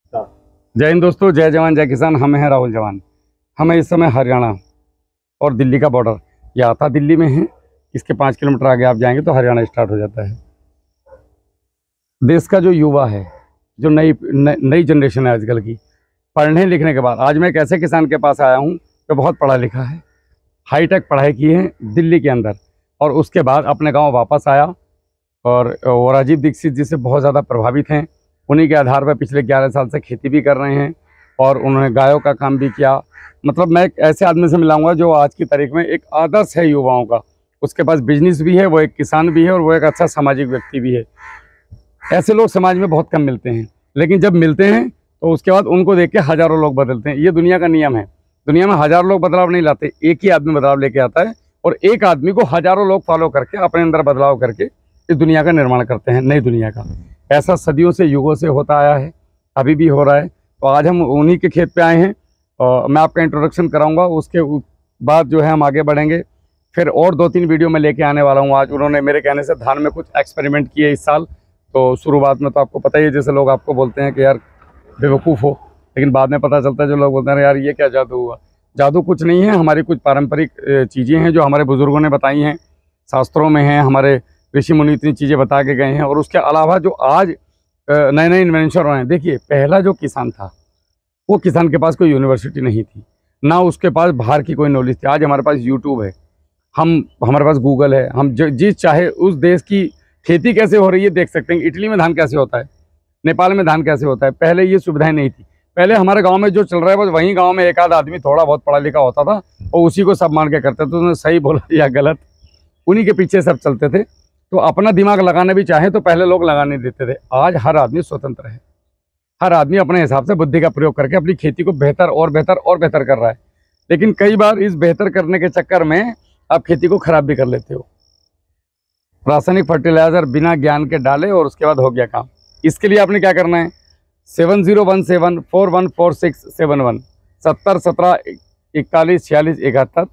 जय हिंद दोस्तों, जय जवान जय किसान। हम हैं राहुल जवान। हमें इस समय हरियाणा और दिल्ली का बॉर्डर, यह आता दिल्ली में है। इसके 5 किलोमीटर आगे आप जाएंगे तो हरियाणा स्टार्ट हो जाता है। देश का जो युवा है, जो नई जनरेशन है आजकल की, पढ़ने लिखने के बाद, आज मैं एक ऐसे किसान के पास आया हूँ जो बहुत पढ़ा लिखा है, हाईटेक पढ़ाई की है दिल्ली के अंदर, और उसके बाद अपने गाँव वापस आया। और राजीव दीक्षित जी से बहुत ज़्यादा प्रभावित हैं। उन्हीं के आधार पर पिछले 11 साल से खेती भी कर रहे हैं और उन्होंने गायों का काम भी किया। मतलब मैं एक ऐसे आदमी से मिलाऊंगा जो आज की तारीख में एक आदर्श है युवाओं का। उसके पास बिजनेस भी है, वो एक किसान भी है और वो एक अच्छा सामाजिक व्यक्ति भी है। ऐसे लोग समाज में बहुत कम मिलते हैं, लेकिन जब मिलते हैं तो उसके बाद उनको देख के हज़ारों लोग बदलते हैं। ये दुनिया का नियम है। दुनिया में हज़ारों लोग बदलाव नहीं लाते, एक ही आदमी बदलाव लेके आता है, और एक आदमी को हज़ारों लोग फॉलो करके अपने अंदर बदलाव करके इस दुनिया का निर्माण करते हैं, नई दुनिया का। ऐसा सदियों से, युगों से होता आया है, अभी भी हो रहा है। तो आज हम उन्हीं के खेत पे आए हैं और मैं आपका इंट्रोडक्शन कराऊंगा। उसके बाद जो है हम आगे बढ़ेंगे। फिर और 2-3 वीडियो में लेके आने वाला हूँ। आज उन्होंने मेरे कहने से धान में कुछ एक्सपेरिमेंट किए इस साल। तो शुरुआत में तो आपको पता ही है, जैसे लोग आपको बोलते हैं कि यार बेवकूफ़ हो, लेकिन बाद में पता चलता है, जो लोग बोलते हैं यार ये क्या जादू हुआ। जादू कुछ नहीं है, हमारी कुछ पारंपरिक चीज़ें हैं जो हमारे बुज़ुर्गों ने बताई हैं, शास्त्रों में हैं, हमारे ऋषि मुनि इतनी चीज़ें बता के गए हैं। और उसके अलावा जो आज नए नए इन्वेंशन हैं, देखिए पहला जो किसान था, वो किसान के पास कोई यूनिवर्सिटी नहीं थी, ना उसके पास बाहर की कोई नॉलेज थी। आज हमारे पास यूट्यूब है, हमारे पास गूगल है, हम जिस चाहे उस देश की खेती कैसे हो रही है देख सकते हैं। इटली में धान कैसे होता है, नेपाल में धान कैसे होता है। पहले ये सुविधाएं नहीं थी। पहले हमारे गांव में जो चल रहा है बस वहीं गांव में एक आध आदमी थोड़ा बहुत पढ़ा लिखा होता था और उसी को सब मान के करते थे। तो उसने सही बोला या गलत, उन्हीं के पीछे सब चलते थे। तो अपना दिमाग लगाना भी चाहे तो पहले लोग लगाने देते थे। आज हर आदमी स्वतंत्र है, हर आदमी अपने हिसाब से बुद्धि का प्रयोग करके अपनी खेती को बेहतर और बेहतर और बेहतर कर रहा है। लेकिन कई बार इस बेहतर करने के चक्कर में आप खेती को खराब भी कर लेते हो। रासायनिक फर्टिलाइजर बिना ज्ञान के डाले और उसके बाद हो गया काम। इसके लिए आपने क्या करना है, 7017414671 70 17 41 46 71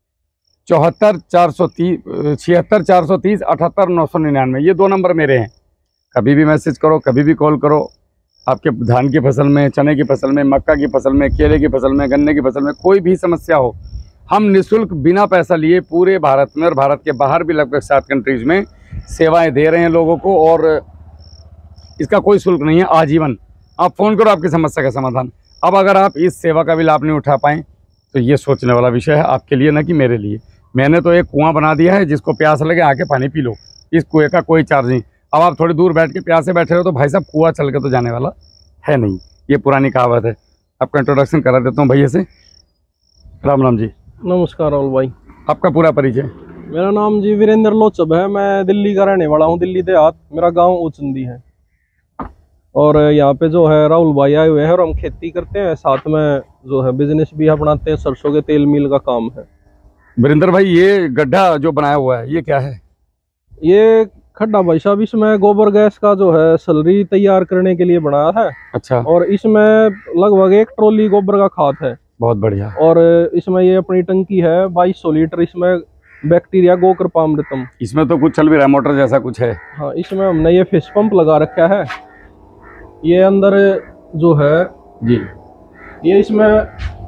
74 430 76 430 78 999, ये 2 नंबर मेरे हैं। कभी भी मैसेज करो, कभी भी कॉल करो। आपके धान की फसल में, चने की फसल में, मक्का की फसल में, केले की फसल में, गन्ने की फसल में कोई भी समस्या हो, हम निःशुल्क बिना पैसा लिए पूरे भारत में और भारत के बाहर भी लगभग 7 कंट्रीज़ में सेवाएं दे रहे हैं लोगों को। और इसका कोई शुल्क नहीं है, आजीवन। आप फ़ोन करो, आपकी समस्या का समाधान। अब अगर आप इस सेवा का भी लाभ नहीं उठा पाएँ तो ये सोचने वाला विषय है आपके लिए, ना कि मेरे लिए। मैंने तो एक कुआं बना दिया है, जिसको प्यास लगे आके पानी पी लो। इस कुएं का कोई चार्ज नहीं। अब आप थोड़ी दूर बैठ के प्यासे बैठे हो तो भाई साहब कुआं चल के तो जाने वाला है नहीं, ये पुरानी कहावत है। आपका इंट्रोडक्शन करा देता हूँ भैया से। राम राम जी। नमस्कार राहुल भाई। आपका पूरा परिचय? मेरा नाम जी वीरेंद्र लोचब है। मैं दिल्ली का रहने वाला हूँ, दिल्ली देहात। मेरा गांव उचंदी है और यहाँ पे जो है राहुल भाई आए हुए हैं और हम खेती करते हैं, साथ में जो है बिजनेस भी अपनाते हैं। सरसों के तेल मिल का काम है। वीरेंद्र भाई, ये गड्ढा जो बनाया हुआ है ये क्या है? ये खड्डा भाई साहब, इसमें गोबर गैस का जो है स्लरी तैयार करने के लिए बनाया है। अच्छा। और इसमें लगभग 1 ट्रॉली गोबर का खाद है। बहुत बढ़िया। और इसमें ये अपनी टंकी है 2200 लीटर। इसमें बैक्टीरिया गोकृपामृतम, इसमें तो कुछ चल भी रहा है, मोटर जैसा कुछ है। हाँ, इसमें हमने ये फिश पंप लगा रखा है। ये अंदर जो है जी, ये इसमें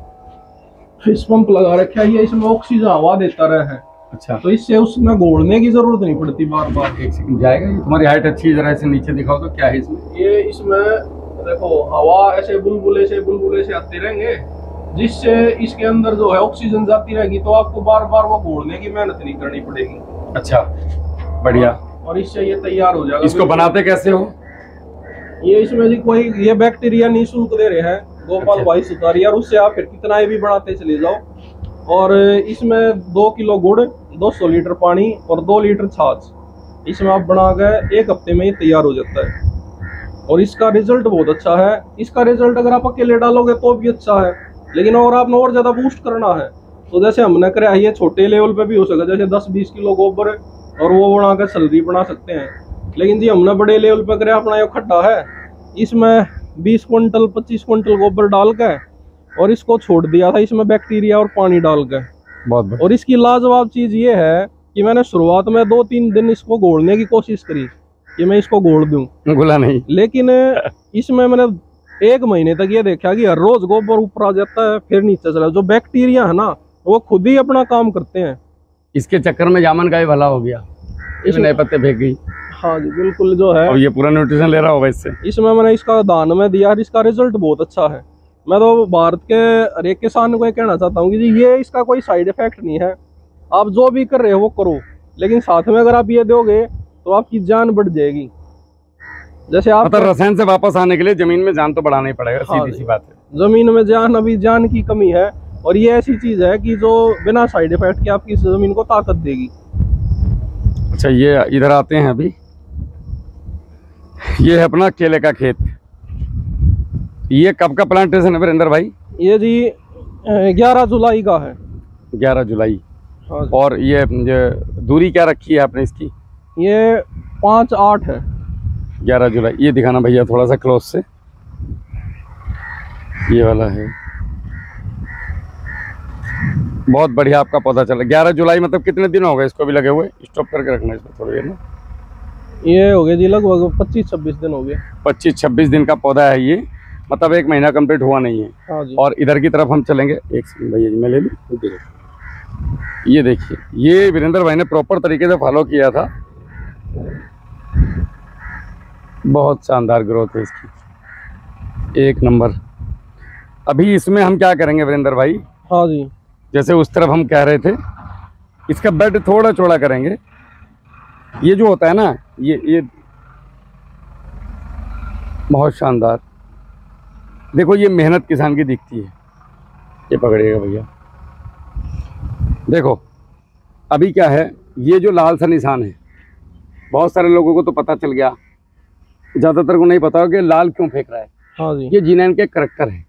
फिश पंप लगा रखा है। ये इसमें ऑक्सीजन हवा देता रहा है। अच्छा। तो इससे उसमें घोड़ने की जरूरत नहीं पड़ती बार बार। एक सेकंड जाएगा। ये तुम्हारी हाइट अच्छी है, जरा इसे नीचे दिखाओ तो क्या है इसमें? ये इसमें देखो, हवा ऐसे बुलबुले से आते रहेंगे, जिससे इसके अंदर जो है ऑक्सीजन जाती रहेगी। तो आपको बार बार वो घोड़ने की मेहनत नहीं करनी पड़ेगी। अच्छा, बढ़िया। और इससे ये तैयार हो जाएगा। इसको बनाते कैसे हो? ये इसमें जी कोई ये बैक्टीरिया निःशुल्क दे रहे हैं गोपाल भाई सुतारिया, और उससे आप फिर कितना भी बढ़ाते चले जाओ। और इसमें 2 किलो गुड़, 200 लीटर पानी और 2 लीटर छाछ, इसमें आप बना के 1 हफ्ते में ये तैयार हो जाता है। और इसका रिजल्ट बहुत अच्छा है। इसका रिजल्ट अगर आप अकेले डालोगे तो भी अच्छा है, लेकिन अगर आपने और ज्यादा बूस्ट करना है तो जैसे हमने करा है, ये छोटे लेवल पे भी हो सके, जैसे 10-20 किलो गोबर और वो बना कर स्लरी बना सकते हैं। लेकिन जी हमने बड़े लेवल पे करा, अपना ये खड्डा है, इसमें 20 क्विंटल 25 क्विंटल गोबर डाल के और इसको छोड़ दिया था, इसमें बैक्टीरिया और पानी डाल के। बहुत। और इसकी लाजवाब चीज ये है कि मैंने शुरुआत में 2-3 दिन इसको घोड़ने की कोशिश करी कि मैं इसको घोड़ दूं, घुला नहीं। लेकिन इसमें मैंने 1 महीने तक ये देखा कि हर रोज गोबर ऊपर आ जाता है फिर नीचे चला। जो बैक्टीरिया है ना वो खुद ही अपना काम करते हैं। इसके चक्कर में जामन का भी भला हो गया, इसमें नए पत्ते फेंक गई। हाँ जी बिल्कुल जो है। और ये पूरा न्यूट्रिशन ले रहा होगा इससे। इसमें मैंने इसका दान में दिया और इसका रिजल्ट बहुत अच्छा है। मैं तो भारत के हर एक किसान को ये कहना चाहता हूँ कि जी ये इसका कोई साइड इफेक्ट नहीं है। आप जो भी कर रहे हो वो करो, लेकिन साथ में अगर आप ये दोगे तो आपकी जान बढ़ जाएगी। जैसे आप मतलब रसायन से वापस आने के लिए जमीन में जान तो बढ़ाना ही पड़ेगा। हाँ, सीधी सी बात है। जमीन में जान, अभी जान की कमी है और ये ऐसी चीज है कि जो बिना साइड इफेक्ट के आपकी जमीन को ताकत देगी। अच्छा, ये इधर आते हैं। अभी ये है अपना केले का खेत। ये कब का प्लांटेशन है वीरेंद्र भाई? ये जी 11 जुलाई का है। 11 जुलाई। हाँ जी। और ये दूरी क्या रखी है आपने इसकी? ये 5-8 है। 11 जुलाई। ये दिखाना भैया थोड़ा सा क्लोज से। ये वाला है, बहुत बढ़िया आपका पौधा चला। 11 जुलाई मतलब कितने दिन हो गए इसको भी लगे हुए? स्टॉप करके रखना इसमें थोड़ी देर ना। ये हो गया जी लगभग 25-26 दिन हो गए। 25-26 दिन का पौधा है ये, मतलब 1 महीना कंप्लीट हुआ नहीं है। हाँ जी। और इधर की तरफ हम चलेंगे। एक सेकंड भैया जी, मैं ले लूँ। ये देखिए, ये वीरेंद्र भाई ने प्रॉपर तरीके से फॉलो किया था। बहुत शानदार ग्रोथ है इसकी, 1 नंबर। अभी इसमें हम क्या करेंगे वीरेंद्र भाई? हाँ जी। जैसे उस तरफ हम कह रहे थे, इसका बेड थोड़ा चौड़ा करेंगे। ये जो होता है ना, ये बहुत शानदार। देखो ये मेहनत किसान की दिखती है। ये पकड़िएगा भैया। देखो अभी क्या है, ये जो लाल सा निशान है, बहुत सारे लोगों को तो पता चल गया, ज़्यादातर को नहीं पता हो कि लाल क्यों फेंक रहा है। हाँ जी। ये जीन के करैक्टर है,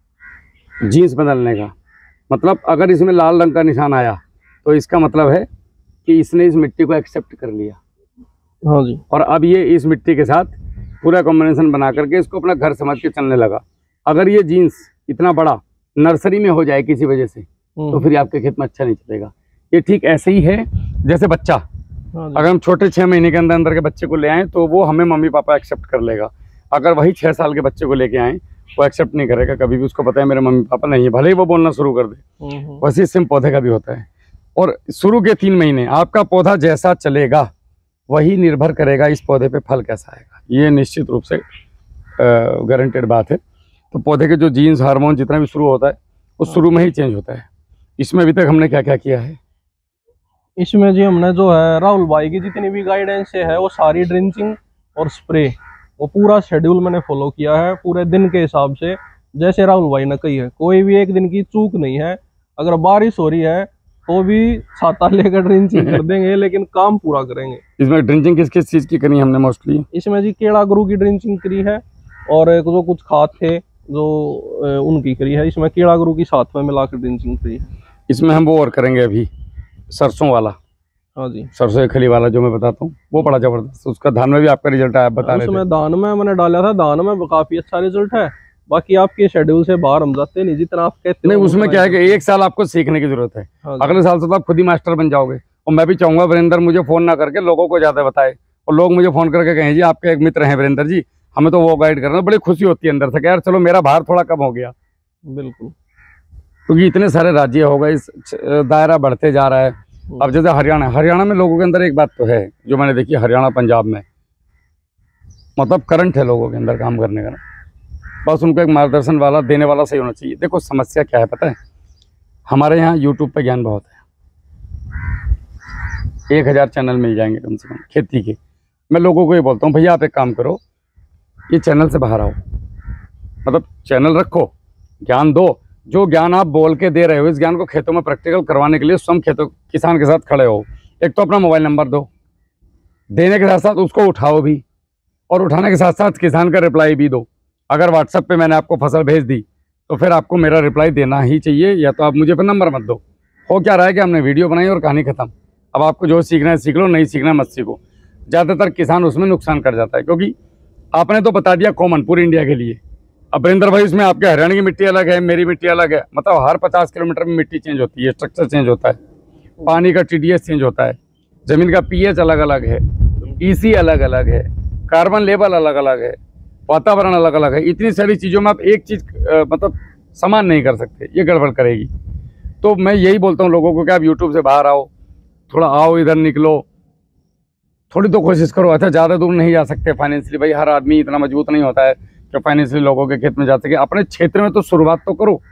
जीन्स बदलने का। मतलब अगर इसमें लाल रंग का निशान आया तो इसका मतलब है कि इसने इस मिट्टी को एक्सेप्ट कर लिया। हाँ जी। और अब ये इस मिट्टी के साथ पूरा कॉम्बिनेशन बना करके इसको अपना घर समझ के चलने लगा। अगर ये जीन्स इतना बड़ा नर्सरी में हो जाए किसी वजह से, तो फिर आपके खेत में अच्छा नहीं चलेगा। ये ठीक ऐसे ही है जैसे बच्चा। अगर हम छोटे 6 महीने के अंदर अंदर के बच्चे को ले आएँ तो वो हमें मम्मी पापा एक्सेप्ट कर लेगा। अगर वही 6 साल के बच्चे को लेके आएँ वो एक्सेप्ट नहीं करेगा कभी भी। उसको पता है मेरे मम्मी पापा नहीं है, भले ही वो बोलना शुरू कर दे। वैसे सेम पौधे का भी होता है। और शुरू के 3 महीने आपका पौधा जैसा चलेगा वही निर्भर करेगा इस पौधे पे फल कैसा आएगा। ये निश्चित रूप से गारंटेड बात है। तो पौधे के जो जीन्स, हार्मोन जितना भी शुरू होता है वो शुरू में ही चेंज होता है। इसमें अभी तक हमने क्या क्या किया है? इसमें जी हमने जो है राहुल भाई की जितनी भी गाइडेंस है वो सारी ड्रिंचिंग और स्प्रे, वो पूरा शेड्यूल मैंने फॉलो किया है पूरे दिन के हिसाब से, जैसे राहुल भाई ने कही है। कोई भी एक दिन की चूक नहीं है। अगर बारिश हो रही है तो भी छाता लेकर ड्रिंचिंग कर देंगे, लेकिन काम पूरा करेंगे। इसमें ड्रिंचिंग किस किस चीज़ की करी हमने मोस्टली? इसमें जी केड़ा गुरु की ड्रिंचिंग करी है और जो कुछ खाद थे जो उनकी करी है। इसमें केड़ा गुरु की साथ में मिलाकर ड्रिंचिंग करी है। इसमें हम वो और करेंगे अभी सरसों वाला। हाँ जी। सरसों खली वाला जो मैं बताता हूँ वो बड़ा जबरदस्त। उसका धान में भी आपका रिजल्ट आया, बता रहे थे। उसमें धान में मैंने डाला था, धान में काफी अच्छा रिजल्ट है। बाकी आपके शेड्यूल से बाहर हम जाते नहीं, जितना आप कहते नहीं उसमें क्या है कि 1 साल आपको सीखने की जरूरत है। हाँ अगले साल से तो आप खुद ही मास्टर बन जाओगे। और मैं भी चाहूंगा वीरेंद्र मुझे फोन ना करके लोगों को ज्यादा बताए, और लोग मुझे फोन करके कहें जी आपके एक मित्र हैं वीरेंद्र जी, हमें तो वो गाइड करना। बड़ी खुशी होती है अंदर से कि यार चलो मेरा भार थोड़ा कम हो गया। बिल्कुल, क्योंकि इतने सारे राज्य हो गए, इस दायरा बढ़ते जा रहा है। अब जैसे हरियाणा में लोगों के अंदर एक बात तो है जो मैंने देखी, हरियाणा पंजाब में मतलब करंट है लोगों के अंदर काम करने का ना। बस उनको एक मार्गदर्शन वाला देने वाला सही होना चाहिए। देखो समस्या क्या है पता है, हमारे यहाँ यूट्यूब पे ज्ञान बहुत है। 1000 चैनल मिल जाएंगे कम से कम खेती के। मैं लोगों को ये बोलता हूँ भैया आप एक काम करो, ये चैनल से बाहर आओ। मतलब चैनल रखो, ज्ञान दो। जो ज्ञान आप बोल के दे रहे हो इस ज्ञान को खेतों में प्रैक्टिकल करवाने के लिए स्वयं किसान के साथ खड़े हो। एक तो अपना मोबाइल नंबर दो, देने के साथ साथ उसको उठाओ भी, और उठाने के साथ साथ किसान का रिप्लाई भी दो। अगर व्हाट्सएप पे मैंने आपको फसल भेज दी तो फिर आपको मेरा रिप्लाई देना ही चाहिए, या तो आप मुझे फिर नंबर मत दो। हो क्या रहा है कि हमने वीडियो बनाई और कहानी खत्म। अब आपको जो सीखना है सीख लो, नहीं सीखना है मत सीखो। ज़्यादातर किसान उसमें नुकसान कर जाता है, क्योंकि आपने तो बता दिया कॉमन पूरी इंडिया के लिए। अब वीरेंद्र भाई इसमें आपके हरियाणा की मिट्टी अलग है, मेरी मिट्टी अलग है। मतलब हर 50 किलोमीटर में मिट्टी चेंज होती है, स्ट्रक्चर चेंज होता है, पानी का TDS चेंज होता है, ज़मीन का pH अलग अलग है, EC अलग अलग है, कार्बन लेवल अलग अलग है। वातावरण अलग अलग है, इतनी सारी चीज़ों में आप एक चीज़ मतलब समान नहीं कर सकते, ये गड़बड़ करेगी। तो मैं यही बोलता हूँ लोगों को कि आप यूट्यूब से बाहर आओ, थोड़ा आओ, इधर निकलो, थोड़ी तो कोशिश करो। अच्छा, ज़्यादा दूर नहीं जा सकते फाइनेंशियली, भाई हर आदमी इतना मजबूत नहीं होता है कि फाइनेंशियली लोगों के खेत में जा सके। अपने क्षेत्र में तो शुरुआत तो करो।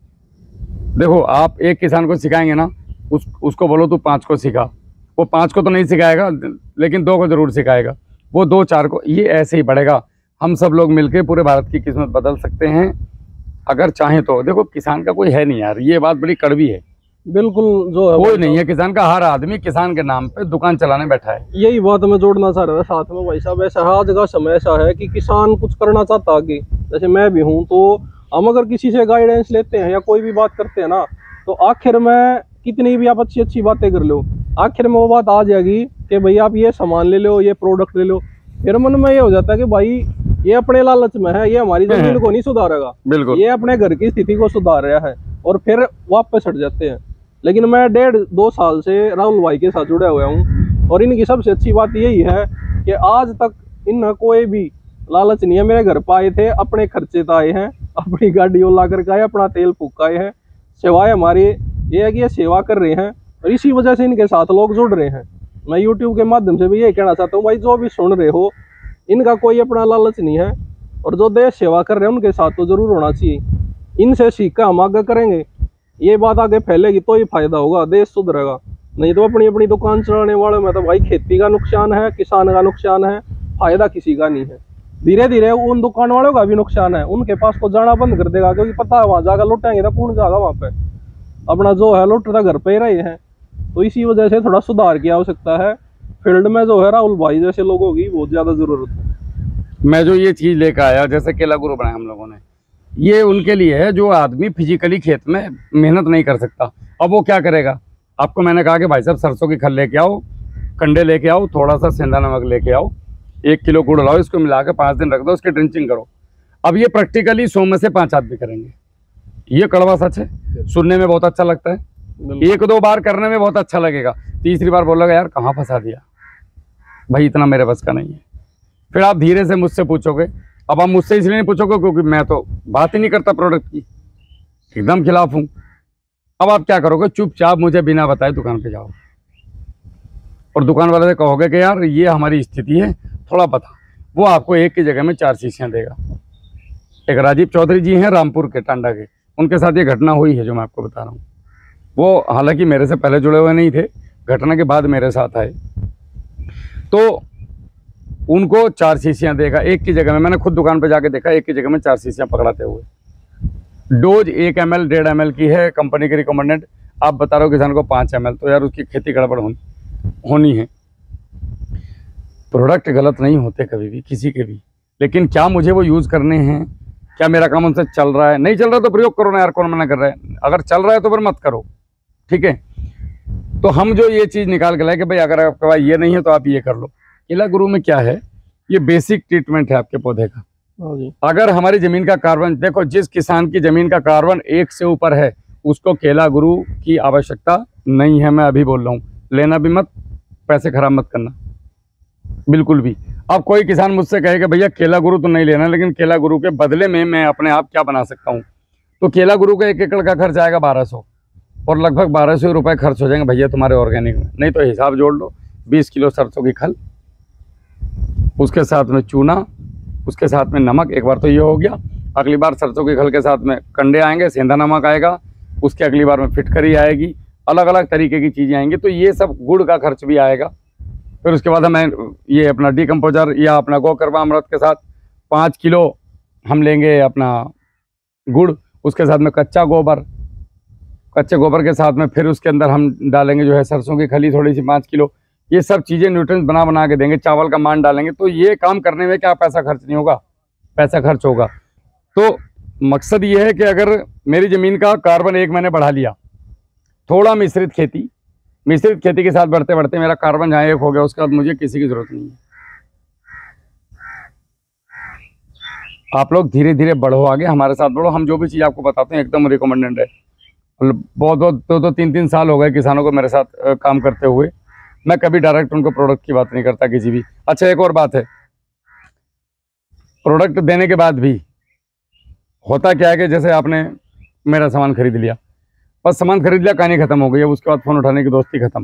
देखो, आप एक किसान को सिखाएंगे ना, उसको बोलो तू 5 को सिखा, वो 5 को तो नहीं सिखाएगा, लेकिन 2 को जरूर सिखाएगा, वो 2 4 को, ये ऐसे ही बढ़ेगा। हम सब लोग मिलकर पूरे भारत की किस्मत बदल सकते हैं अगर चाहें तो। देखो, किसान का कोई है नहीं यार, ये बात बड़ी कड़वी है। बिल्कुल, जो है कोई नहीं है किसान का, हर आदमी किसान के नाम पे दुकान चलाने बैठा है। यही बात मैं जोड़ना चाह रहा था साथ में भाई साहब। ऐसा आज का समय ऐसा है कि किसान कुछ करना चाहता आगे, जैसे मैं भी हूँ, तो हम अगर किसी से गाइडेंस लेते हैं या कोई भी बात करते हैं ना, तो आखिर में कितनी भी आप अच्छी अच्छी बातें कर लो, आखिर में वो बात आ जाएगी कि भाई आप ये सामान ले लो, ये प्रोडक्ट ले लो। फिर मन में ये हो जाता है कि भाई ये अपने लालच में है, ये हमारी जमीन को नहीं सुधारेगा, बिल्कुल, ये अपने घर की स्थिति को सुधार रहा है, और फिर वापस हट जाते हैं। लेकिन मैं 1.5-2 साल से राहुल भाई के साथ जुड़ा हुआ हूँ, और इनकी सबसे अच्छी बात यही है कि आज तक इन कोई भी लालच नहीं है। मेरे घर पे आए थे, अपने खर्चे तो आए हैं, अपनी गाड़ी ला करके आए, अपना तेल फूक आए हैं। सेवाएं हमारी ये है कि ये सेवा कर रहे हैं, और इसी वजह से इनके साथ लोग जुड़ रहे हैं। मैं यूट्यूब के माध्यम से भी ये कहना चाहता हूँ, भाई जो भी सुन रहे हो, इनका कोई अपना लालच नहीं है, और जो देश सेवा कर रहे हैं उनके साथ तो जरूर होना चाहिए। इनसे सीख कर हम आगे करेंगे, ये बात आगे फैलेगी तो ही फायदा होगा, देश सुधरेगा। नहीं तो अपनी अपनी दुकान चलाने वाले में तो भाई खेती का नुकसान है, किसान का नुकसान है, फायदा किसी का नहीं है। धीरे धीरे उन दुकान वालों का भी नुकसान है, उनके पास तो जाना बंद कर देगा, क्योंकि पता है वहां जाकर लुटेंगे तो कौन जाएगा वहां पे, अपना जो है लुटता घर पे ही रहे हैं। तो इसी वजह से थोड़ा सुधार की आवश्यकता है। फील्ड में जो है राहुल भाई जैसे लोगों की बहुत ज्यादा जरूरत है। मैं जो ये चीज़ लेकर आया, जैसे केला गुरु बनाया हम लोगों ने, ये उनके लिए है जो आदमी फिजिकली खेत में मेहनत नहीं कर सकता। अब वो क्या करेगा? आपको मैंने कहा कि भाई साहब सरसों की खल लेके आओ, कंडे लेके आओ, थोड़ा सा सेंधा नमक लेके आओ, 1 किलो गुड़ लाओ, इसको मिला के 5 दिन रख दो, उसकी ड्रिंचिंग करो। अब ये प्रैक्टिकली 100 में से 5 आदमी करेंगे। ये कड़वा सच है, सुनने में बहुत अच्छा लगता है, 1-2 बार करने में बहुत अच्छा लगेगा, तीसरी बार बोलोगे यार कहाँ फंसा दिया भाई, इतना मेरे बस का नहीं है। फिर आप धीरे से मुझसे पूछोगे। अब आप मुझसे इसलिए नहीं पूछोगे क्योंकि मैं तो बात ही नहीं करता प्रोडक्ट की, एकदम खिलाफ हूँ। अब आप क्या करोगे? चुपचाप मुझे बिना बताए दुकान पे जाओ और दुकान वाले से कहोगे कि यार ये हमारी स्थिति है, थोड़ा बता। वो आपको 1 की जगह में 4 शीशियाँ देगा। एक राजीव चौधरी जी हैं रामपुर के, टांडा के, उनके साथ ये घटना हुई है जो मैं आपको बता रहा हूँ। वो हालांकि मेरे से पहले जुड़े हुए नहीं थे, घटना के बाद मेरे साथ आए, तो उनको 4 शीशियाँ देगा 1 की जगह में। मैंने खुद दुकान पे जाके देखा, 1 की जगह में 4 शीशियाँ पकड़ाते हुए। डोज 1 ml 1.5 ml की है, कंपनी की रिकमेंडेड। आप बता रहे हो किसान को 5 ml, तो यार उसकी खेती गड़बड़ होनी है। प्रोडक्ट गलत नहीं होते कभी भी, किसी के भी, लेकिन क्या मुझे वो यूज़ करने हैं? क्या मेरा काम उनसे चल रहा है? नहीं चल रहा तो प्रयोग करो ना यार, कौन मना कर रहा है? अगर चल रहा है तो फिर मत करो, ठीक है। तो हम जो ये चीज़ निकाल के लाए कि भाई अगर आपके पास ये नहीं है तो आप ये कर लो। केला गुरु में क्या है, ये बेसिक ट्रीटमेंट है आपके पौधे का। अगर हमारी ज़मीन का कार्बन, देखो जिस किसान की ज़मीन का कार्बन 1 से ऊपर है उसको केला गुरु की आवश्यकता नहीं है। मैं अभी बोल रहा हूँ, लेना भी मत, पैसे खराब मत करना बिल्कुल भी। अब कोई किसान मुझसे कहे कि भैया केला गुरु तो नहीं लेना, लेकिन केला गुरु के बदले में मैं अपने आप क्या बना सकता हूँ, तो केला गुरु का 1 एकड़ का खर्च आएगा 1200, और लगभग 1200 रुपये खर्च हो जाएंगे भैया तुम्हारे ऑर्गेनिक में। नहीं तो हिसाब जोड़ लो, 20 किलो सरसों की खल, उसके साथ में चूना, उसके साथ में नमक। एक बार तो ये हो गया, अगली बार सरसों की खल के साथ में कंडे आएंगे, सेंधा नमक आएगा, उसके अगली बार में फिटकरी आएगी, अलग अलग तरीके की चीज़ें आएंगी। तो ये सब गुड़ का खर्च भी आएगा। फिर उसके बाद हमें ये अपना डीकम्पोजर या अपना गोकर्मा अमृत के साथ 5 किलो हम लेंगे अपना गुड़, उसके साथ में कच्चा गोबर, कच्चे गोबर के साथ में फिर उसके अंदर हम डालेंगे जो है सरसों की खली थोड़ी सी 5 किलो। ये सब चीज़ें न्यूट्रिएंट्स बना के देंगे, चावल का मान डालेंगे। तो ये काम करने में क्या पैसा खर्च नहीं होगा? पैसा खर्च होगा। तो मकसद ये है कि अगर मेरी ज़मीन का कार्बन 1 मैंने बढ़ा लिया, थोड़ा मिश्रित खेती के साथ बढ़ते बढ़ते मेरा कार्बन जहाँ 1 हो गया, उसके बाद मुझे किसी की ज़रूरत नहीं है। आप लोग धीरे धीरे बढ़ो आगे, हमारे साथ बढ़ो। हम जो भी चीज़ आपको बताते हैं एकदम रिकमेंडेड है। बहुत 2-3 साल हो गए किसानों को मेरे साथ काम करते हुए। मैं कभी डायरेक्ट उनको प्रोडक्ट की बात नहीं करता किसी भी। अच्छा, एक और बात है, प्रोडक्ट देने के बाद भी होता क्या है कि जैसे आपने मेरा सामान खरीद लिया, बस सामान खरीद लिया, कहानी खत्म हो गई। अब उसके बाद फ़ोन उठाने की दोस्ती खत्म,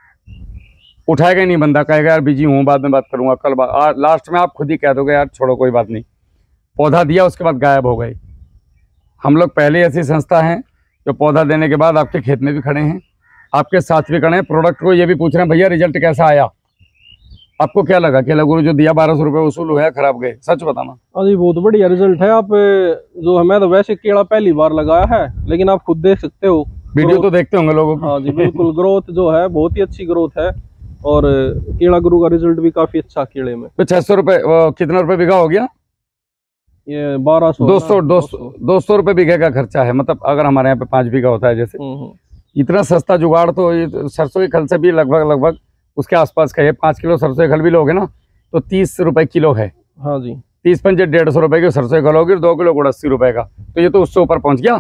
उठाएगा ही नहीं बंदा, कहेगा यार बिजी हूँ, बाद में बात करूँगा, कल बात। लास्ट में आप खुद ही कह दोगे यार छोड़ो कोई बात नहीं, पौधा दिया उसके बाद गायब हो गए। हम लोग पहले ऐसी संस्था हैं जो पौधा देने के बाद आपके खेत में भी खड़े हैं, आपके साथ भी खड़े हैं, प्रोडक्ट को ये भी पूछ रहे हैं भैया रिजल्ट कैसा आया, आपको क्या लगा? केला गुरु जो दिया 1200 रुपये वसूल हुआ, खराब गए? सच बताना। हाँ जी, बहुत बढ़िया रिजल्ट है। आप जो हमें तो वैसे केला पहली बार लगाया है, लेकिन आप खुद देख सकते हो, वीडियो तो देखते होंगे लोगों की। हाँ जी बिल्कुल, ग्रोथ जो है बहुत ही अच्छी ग्रोथ है, और केला गुरु का रिजल्ट भी काफी अच्छा केले में। तो 600 रुपये कितना रुपये बीघा हो गया? ये 1200 200 रुपये बीघे का खर्चा है। मतलब अगर हमारे यहाँ पे 5 बीघा होता है जैसे, इतना सस्ता जुगाड़ तो ये सरसों के खल से भी लगभग उसके आसपास का है। 5 किलो सरसों के खल भी लोगे ना तो 30 रुपये किलो है। हाँ जी, 30 पंजे 150 रुपये की सरसों के खल होगी, 2 किलो गुड़ 80 रुपये का, तो ये तो उससे ऊपर पहुँच गया।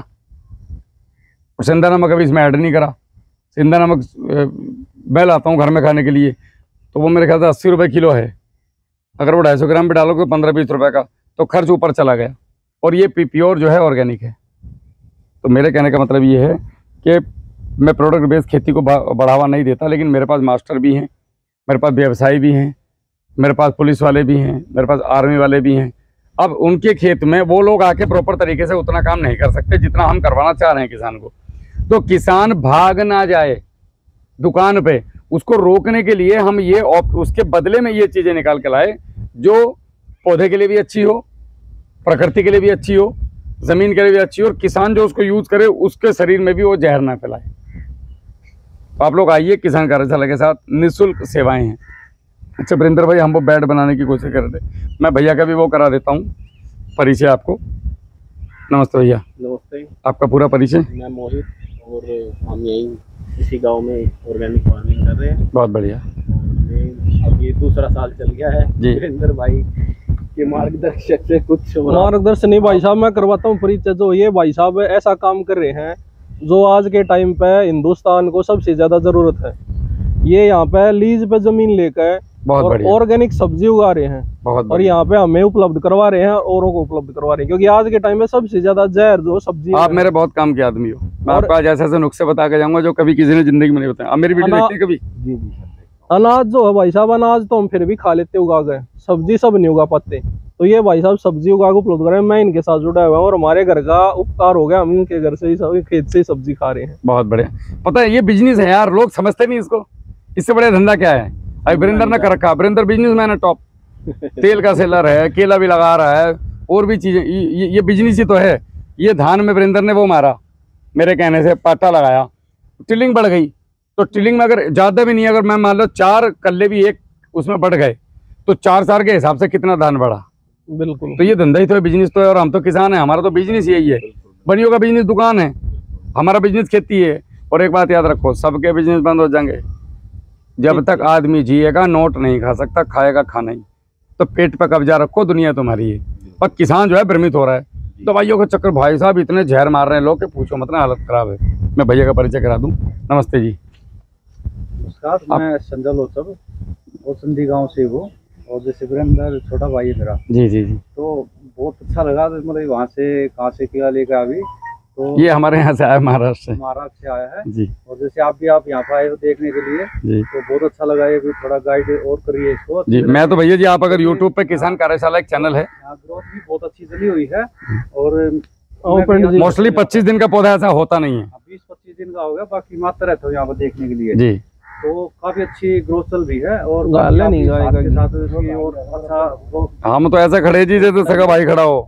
और सिंधा नमक अभी इसमें ऐड नहीं करा। सिंधा नमक मैं लाता हूँ घर में खाने के लिए, तो वो मेरे ख्याल से 80 रुपये किलो है। अगर वो 250 ग्राम भी डालोगे 15-20 रुपये का, तो खर्च ऊपर चला गया। और ये प्योर जो है ऑर्गेनिक है। तो मेरे कहने का मतलब ये है कि मैं प्रोडक्ट बेस्ड खेती को बढ़ावा नहीं देता, लेकिन मेरे पास मास्टर भी हैं, मेरे पास व्यवसायी भी हैं, मेरे पास पुलिस वाले भी हैं, मेरे पास आर्मी वाले भी हैं। अब उनके खेत में वो लोग आके प्रॉपर तरीके से उतना काम नहीं कर सकते जितना हम करवाना चाह रहे हैं किसान को। तो किसान भाग ना जाए दुकान पे, उसको रोकने के लिए हम ये उसके बदले में ये चीज़ें निकाल के लाए जो पौधे के लिए भी अच्छी हो, प्रकृति के लिए भी अच्छी हो, ज़मीन के लिए भी अच्छी हो, और किसान जो उसको यूज़ करे उसके शरीर में भी वो जहर ना फैलाए। तो आप लोग आइए, किसान कार्यशाला के साथ निःशुल्क सेवाएं हैं। अच्छा वरिंदर भाई, हम वो बेड बनाने की कोशिश कर रहे थे, मैं भैया का भी वो करा देता हूँ परिचय आपको। नमस्ते भैया। नमस्ते। आपका पूरा परिचय? मैं मोहित, और हम यहीं इसी गांव में ऑर्गेनिक फार्मिंग कर रहे हैं। बहुत बढ़िया। अब ये दूसरा साल चल गया है वीरेंद्र भाई के मार्गदर्शक से। कुछ मार्गदर्शन नहीं भाई साहब, मैं करवाता हूँ परिचय। जो ये भाई साहब ऐसा काम कर रहे हैं जो आज के टाइम पे हिंदुस्तान को सबसे ज्यादा जरूरत है। ये यहाँ पे लीज पे जमीन लेकर और ऑर्गेनिक सब्जी उगा रहे हैं, और यहाँ पे हमें उपलब्ध करवा रहे हैं, औरों को उपलब्ध करवा रहे हैं, क्योंकि आज के टाइम में सबसे ज्यादा जहर जो सब्जी। आप मेरे बहुत काम के आदमी हो, मैं आपको आज ऐसे नुस्खे बता के जाऊंगा जो कभी किसी ने जिंदगी में नहीं बताया। अब मेरी वीडियो देखते कभी? जी जी। अनाज जो है भाई साहब, अनाज तो हम फिर भी खा लेते उगा गए, सब्जी सब नहीं उगा पाते। तो ये भाई साहब सब्जी उगा के उपलब्ध कर रहे हैं, मैं इनके साथ जुड़ा हुआ हूँ, और हमारे घर का उपकार हो गया, हम इनके घर से ही खेत से ही सब्जी खा रहे हैं। बहुत बढ़िया। पता है ये बिजनेस है यार, लोग समझते नहीं इसको, इससे बड़ा धंधा क्या है। अभी वरिंदर ने कर रखा, वरिंदर बिजनेसमैन है टॉप, तेल का सेलर है, केला भी लगा रहा है, और भी चीजें। ये बिजनेस ही तो है। ये धान में वरिंदर ने वो मारा, मेरे कहने से पाटा लगाया, टिलिंग बढ़ गई। तो टिलिंग में अगर ज्यादा भी नहीं, अगर मैं मान लो 4 कल्ले भी एक उसमें बढ़ गए, तो 4 के हिसाब से कितना धान बढ़ा। बिल्कुल। तो ये धंधा ही तो है, बिजनेस तो है। और हम तो किसान हैं, हमारा तो बिजनेस यही है। बनियों का बिजनेस दुकान है, हमारा बिजनेस खेती है। और एक बात याद रखो, सबके बिजनेस बंद हो जाएंगे। जब तक आदमी जिएगा नोट नहीं खा सकता, खाएगा खाना ही। तो पेट पे कब्जा रखो, दुनिया तुम्हारी है। पर किसान जो है भ्रमित हो रहा है दवाइयों के चक्कर। भाई साहब इतने जहर मार रहे हैं लोग कि पूछो मत ना, हालत खराब है। मैं भैया का परिचय करा दूं। नमस्ते जी। नमस्कार, मैं संजय लोचब और संधी गाँव से हूँ, और जैसे वीरेंद्र छोटा भाई है मेरा। जी जी जी। तो बहुत अच्छा लगा, मतलब वहाँ से कहाँ से क्या लेकर अभी तो ये हमारे यहाँ से आया, महाराष्ट्र से आया है जी। और जैसे आप भी यहाँ पर आए हो देखने के लिए जी, तो बहुत अच्छा लगा। ये भी थोड़ा गाइड और करिए इसको जी। मैं तो भैया जी, आप अगर YouTube पे किसान कार्यशाला एक चैनल है, ग्रोथ भी बहुत अच्छी चली हुई है। और मोस्टली 25 दिन का पौधा ऐसा होता नहीं है, 20-25 दिन का हो गया, बाकी मात्र रहता हूँ यहाँ पर देखने के लिए जी। तो काफी अच्छी ग्रोथ चल रही है। और नहीं के साथ और अच्छा, हम तो ऐसा खड़े जी जैसे सगा भाई खड़ा हो।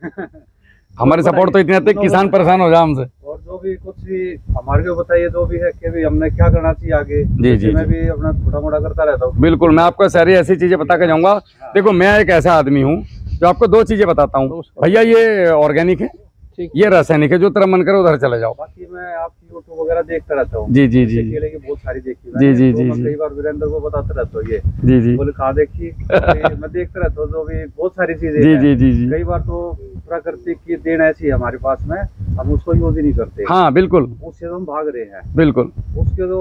हमारे सपोर्ट तो इतने आते किसान परेशान हो जाए हमसे। और जो भी कुछ भी हमारे को बताइए, जो भी है कि भी हमने क्या करना चाहिए आगे। जी जी, मैं भी अपना छोटा मोटा करता रहता हूँ। बिल्कुल, मैं आपको सारी ऐसी चीजें बता के जाऊंगा। देखो, मैं एक ऐसा आदमी हूँ जो आपको 2 चीजें बताता हूँ। भैया ये ऑर्गेनिक है, ये रासायनिक है, जो तेरा मन करे उधर चले जाओ। बाकी मैं आपकी यूट्यूब वगैरह देखता रहता हूँ। जी जी जी। केले की बहुत सारी देखी जी जी जी। कई बार वीरेंद्र को बताते रहता हूँ ये जी जी, बोले कहाँ देखी। मैं देखता रहता हूँ, जो भी बहुत सारी चीजें जी जी जी जी। कई बार तो प्रकृति की देन ऐसी है हमारे पास में, हम उसको यूज ही नहीं करते। हाँ बिल्कुल, उससे हम भाग रहे हैं। बिल्कुल। उसके तो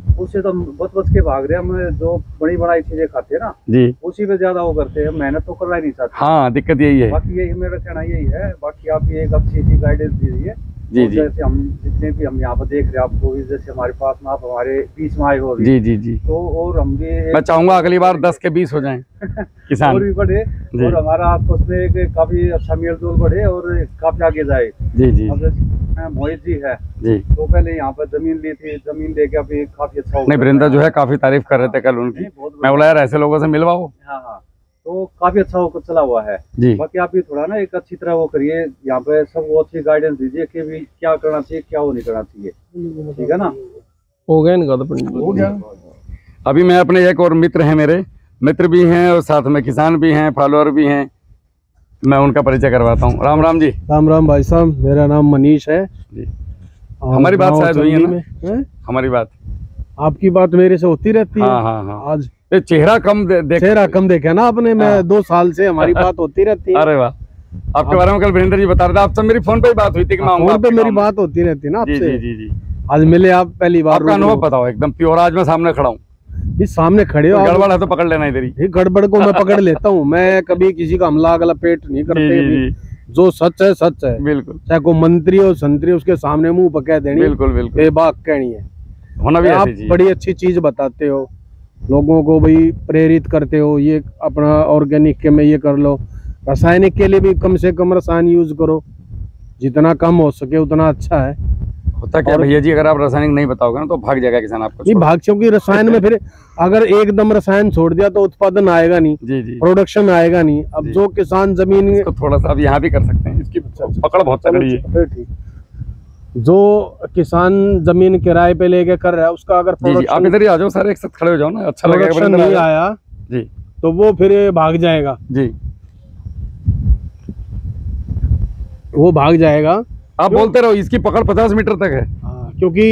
उससे तो हम बच के भाग रहे हैं। हम जो बड़ी बड़ी चीजें खाते हैं ना जी, उसी पे ज्यादा वो करते हैं, मेहनत तो करना ही नहीं चाहते। हाँ दिक्कत यही है। बाकी यही मेरा कहना यही है। बाकी आप ये एक अच्छी सी गाइडेंस दीजिए। जी और जी जैसे हम जितने भी हम यहाँ पर देख रहे हैं आपको भी, जैसे हमारे पास में आप हमारे बीच में आए हो अभी, जी जी जी, तो और हम भी मैं चाहूंगा अगली बार 10 के 20 हो जाएं किसान। और भी बढ़े और हमारा आपस में एक काफी अच्छा मेल जोल बढ़े और काफी आगे जाए। जी जी अब जैसे मोहित जी है जी, तो पहले यहाँ पर जमीन ली थी, जमीन लेके अभी काफी अच्छा हो नहीं गया। वृंदा जो है काफी तारीफ कर रहे थे कल उनकी, बहुत मैं बोला यार ऐसे लोगों से मिलवाओ। हाँ हाँ, तो काफी अच्छा होकर चला हुआ है जी बाकी आप भी थोड़ा ना एक अच्छी तरह वो करिए, यहाँ पे सबको अच्छी गाइडेंस दीजिए कि भी क्या करना चाहिए क्या वो नहीं करना चाहिए। ठीक है ना? हो गया इनका तो पंडित हो गया। अभी मैं अपने एक और मित्र हैं, मेरे मित्र भी हैं और साथ में किसान भी हैं, फॉलोअर भी हैं, मैं उनका परिचय करवाता हूँ। राम राम जी। राम राम भाई साहब, मेरा नाम मनीष है जी, हमारी बात शायद हुई है ना? हमारी बात आपकी बात मेरे से होती रहती है। हाँ हाँ हाँ, आज ये चेहरा कम देख, चेहरा कम देखा ना आपने, मैं 2 साल से हमारी बात होती रहती है। अरे वाह, आपके बारे में कल वीरेंद्र जी बता रहे थे, आपसे मेरी फोन पे ही बात हुई थी कि मैं आऊंगा फोन पे आपके मेरी गाँव में। बात होती रहती है ना जी आपसे। जी जी जी, आज मिले आप पहली बार। आपका अनुभव बताओ एकदम प्योर। आज मैं सामने खड़ा हूँ, इस सामने खड़े हो आप। गड़बड़ है तो पकड़ लेना इधर ही। ये गड़बड़ को मैं पकड़ लेता हूँ, मैं कभी किसी का हमला गला पेट नहीं जी करते। जी जी, जो सच है सच है, बिल्कुल चाहे कोई मंत्री हो संतरी उसके सामने मुंह पर कह देनी, बिल्कुल बिल्कुल, बेबाक कहनी है। होना भी आप ऐसी चीज। बड़ी अच्छी चीज बताते हो, लोगों को भाई प्रेरित करते हो, ये अपना ऑर्गेनिक के में ये कर लो, रासायनिक के लिए भी कम से कम रसायन यूज करो, जितना कम हो सके उतना अच्छा है। होता क्या भैया जी, अगर आप रासायनिक नहीं बताओगे ना तो भाग जाएगा किसान आपको नहीं छोड़। भाग, क्योंकि रसायन में फिर अगर एकदम रसायन छोड़ दिया तो उत्पादन आएगा नहीं, जी जी, प्रोडक्शन आएगा नहीं। अब जी। जो किसान जमीन इसको थोड़ा सा अब यहाँ भी कर सकते हैं, इसकी पकड़ बहुत तगड़ी है। फिर ठीक, जो किसान जमीन किराए पे लेके कर रहा है उसका अगर जी जी, आप इधर ही आ जाओ, सारे एक साथ खड़े हो जाओ ना, अच्छा लगेगा। प्रोडक्शन बड़े नहीं इधर आ आया जाओ। जी तो वो फिर भाग जाएगा, जी, वो भाग जाएगा। आप बोलते रहो, इसकी पकड़ 50 मीटर तक है। क्योंकि